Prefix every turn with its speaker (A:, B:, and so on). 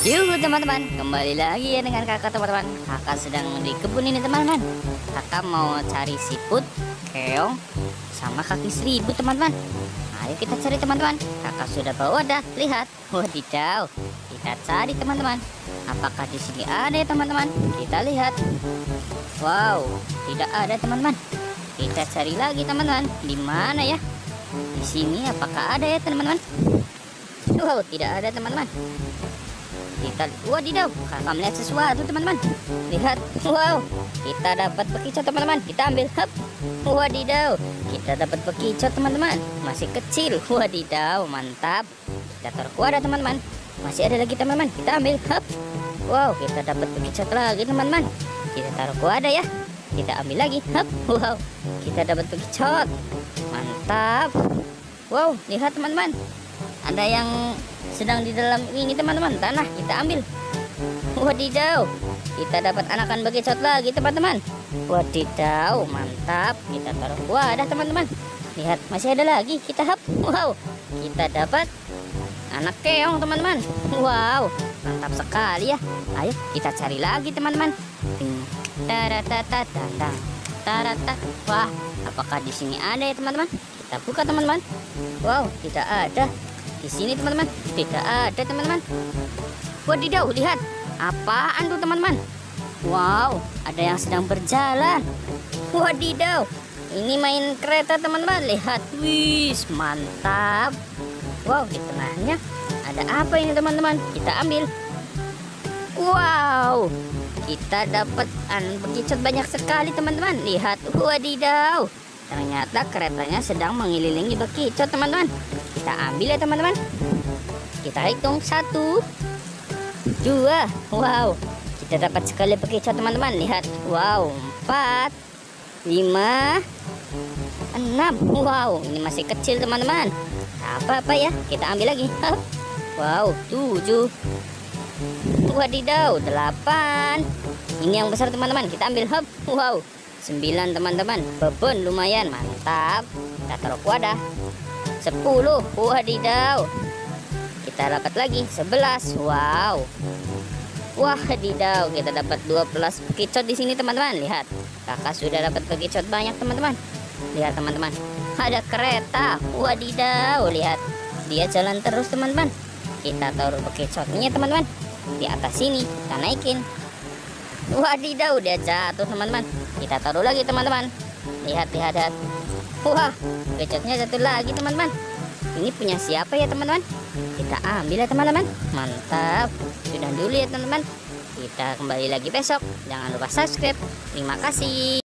A: Yuhu teman-teman, kembali lagi ya dengan kakak teman-teman. Kakak sedang di kebun ini teman-teman. Kakak mau cari siput, keong, sama kaki seribu teman-teman. Ayo kita cari teman-teman. Kakak sudah bawa wadah, lihat. Wadidaw, kita cari teman-teman. Apakah di sini ada ya teman-teman? Kita lihat. Wow, tidak ada teman-teman. Kita cari lagi teman-teman. Di mana ya? Di sini apakah ada ya teman-teman? Wow, tidak ada teman-teman. Kita, wadidaw, kakak melihat sesuatu teman-teman. Lihat, wow, kita dapat bekicot teman-teman. Kita ambil, hap. Wadidaw, kita dapat bekicot teman-teman. Masih kecil, wadidaw, mantap. Kita taruh ke wadah teman-teman. Masih ada lagi teman-teman. Kita ambil, hap. Wow, kita dapat bekicot lagi teman-teman. Kita taruh ke wadah ya. Kita ambil lagi, hap. Wow, kita dapat bekicot. Mantap. Wow, lihat teman-teman. Ada yang sedang di dalam ini teman-teman, tanah. Kita ambil. Wadidaw, kita dapat anakan bekicot lagi teman-teman. Wadidaw, mantap. Kita taruh ke wadah teman-teman. Lihat, masih ada lagi. Kita hap. Wow, kita dapat anak keong teman-teman. Wow, mantap sekali ya. Ayo kita cari lagi teman-teman. Tarata. Wah, apakah di sini ada ya teman-teman? Kita buka teman-teman. Wow, tidak ada. Di sini teman-teman, tidak ada teman-teman. Wadidaw, lihat. Apaan tuh teman-teman? Wow, ada yang sedang berjalan. Wadidaw, ini main kereta teman-teman. Lihat, wis, mantap. Wow, di tengahnya ada apa ini teman-teman? Kita ambil. Wow, kita dapat bekicot banyak sekali teman-teman. Lihat, wadidaw. Ternyata keretanya sedang mengelilingi bekicot teman-teman. Kita ambil ya teman-teman. Kita hitung 1, 2. Wow, kita dapat sekali bekicot teman-teman. Lihat, wow, 4, 5, 6. Wow, ini masih kecil teman-teman. Apa-apa ya, kita ambil lagi. Wow, 7. Wadidaw, 8. Ini yang besar teman-teman. Kita ambil. Wow, 9 teman-teman. Bebon lumayan, mantap. Kita taruh ke wadah. 10. Wadidaw, kita dapat lagi 11. Wow, wadidaw, kita dapat 12 bekicot di sini teman-teman. Lihat, kakak sudah dapat bekicot banyak teman-teman. Lihat teman-teman, ada kereta. Wadidaw, lihat, dia jalan terus teman-teman. Kita taruh bekicotnya teman-teman di atas sini. Kita naikin. Wadidaw, dia jatuh teman-teman. Kita taruh lagi teman-teman. Lihat. Wah, bekicotnya jatuh lagi teman-teman. Ini punya siapa ya teman-teman? Kita ambil ya teman-teman. Mantap. Sudah dulu ya teman-teman. Kita kembali lagi besok. Jangan lupa subscribe. Terima kasih.